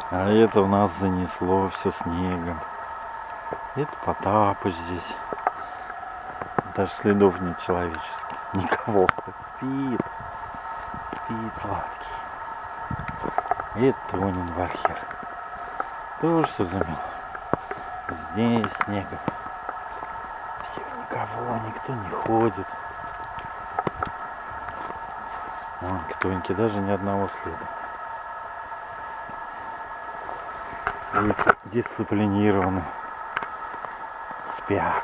А это у нас занесло все снегом. Это Потапыч здесь. Даже следов нет человеческих. Никого. Спит. Спит сладкий. Это Тонин Вальхер. Тоже все замело. Здесь снегом. Все, никого, никто не ходит. Вон к Тоньке даже ни одного следа. Лица дисциплинированы. Спят.